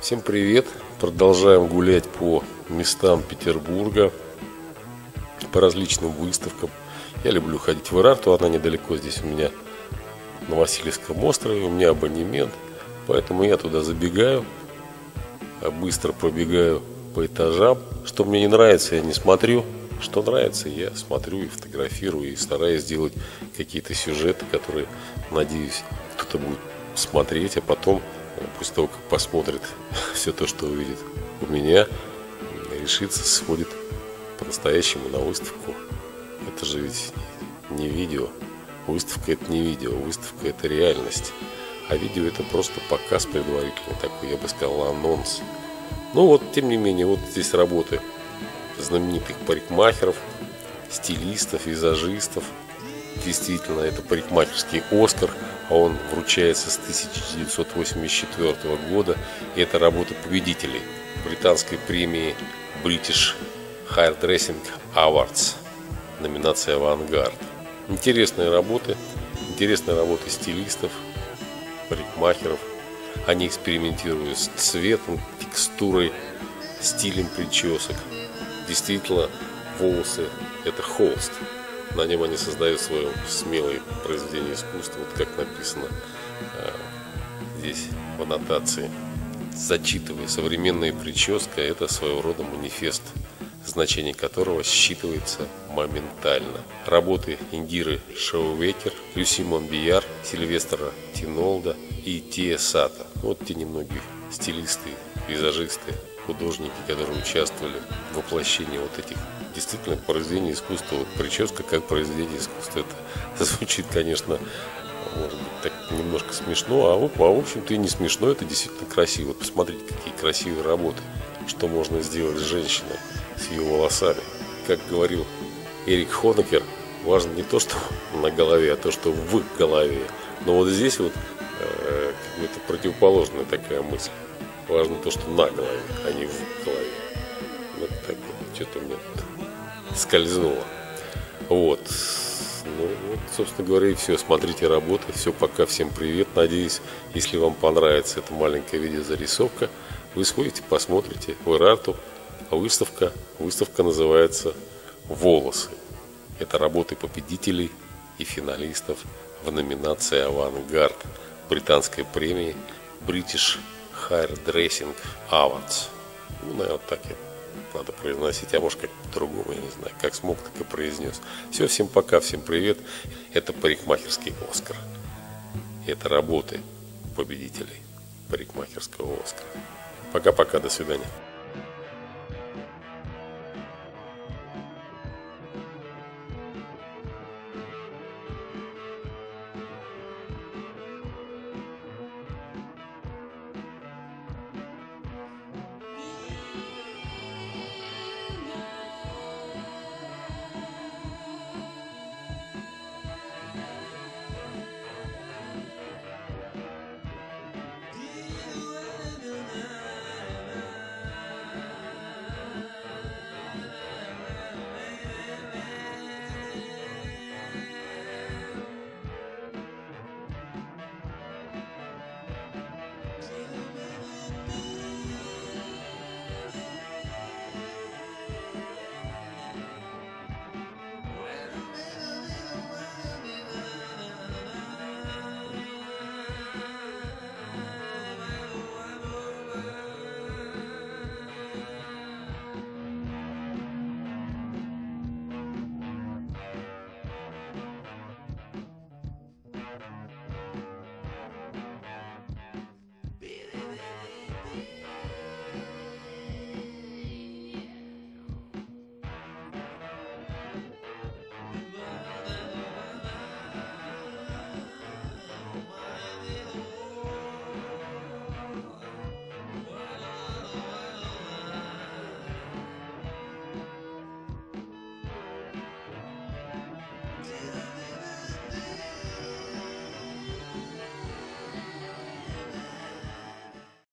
Всем привет! Продолжаем гулять по местам Петербурга, по различным выставкам. Я люблю ходить в Ирарту, она недалеко здесь у меня на Васильевском острове, у меня абонемент, поэтому я туда забегаю, быстро пробегаю по этажам. Что мне не нравится, я не смотрю, что нравится, я смотрю и фотографирую, и стараюсь сделать какие-то сюжеты, которые, надеюсь, кто-то будет смотреть, а потом, после того, как посмотрит все то, что увидит у меня, решится, сходит по-настоящему на выставку. Это же ведь не видео. Выставка — это не видео, выставка — это реальность. А видео — это просто показ предварительный такой, я бы сказал, анонс. Ну вот, тем не менее, вот здесь работы знаменитых парикмахеров, стилистов, визажистов. Действительно, это парикмахерский «Оскар», а он вручается с 1984 года. И это работа победителей британской премии British Hairdressing Awards, номинация «Авангард». Интересные работы стилистов, парикмахеров. Они экспериментируют с цветом, текстурой, стилем причесок. Действительно, волосы – это холст. На нем они создают свое смелое произведение искусства, вот как написано здесь в аннотации. Зачитывая, современная прическа – это своего рода манифест, значение которого считывается моментально. Работы Индиры Шоувекер, Люси Монбияр, Сильвестра Тинолда и Тия Сата. Вот те немногие стилисты, визажисты, художники, которые участвовали в воплощении вот этих действительно произведений искусства. Вот прическа как произведение искусства. Это звучит, конечно, может быть, так немножко смешно, а в общем-то и не смешно, это действительно красиво. Вот посмотрите, какие красивые работы, что можно сделать с женщиной, с ее волосами. Как говорил Эрик Хонекер, важно не то, что на голове, а то, что в голове. Но вот здесь вот это противоположная такая мысль. Важно то, что на голове, а не в голове. Вот так вот, что-то у меня тут скользнуло. Вот. Ну, вот, собственно говоря, и все. Смотрите работы. Все, пока. Всем привет. Надеюсь, если вам понравится эта маленькая видеозарисовка, вы сходите, посмотрите в Ирарту. Выставка называется «Волосы». Это работы победителей и финалистов в номинации «Авангард» британской премии British Hairdressing Awards. Ну, наверное, так и надо произносить, а может как-то по-другому, я не знаю. Как смог, так и произнес. Все, всем пока, всем привет. Это парикмахерский «Оскар». Это работы победителей парикмахерского «Оскара». Пока-пока, до свидания.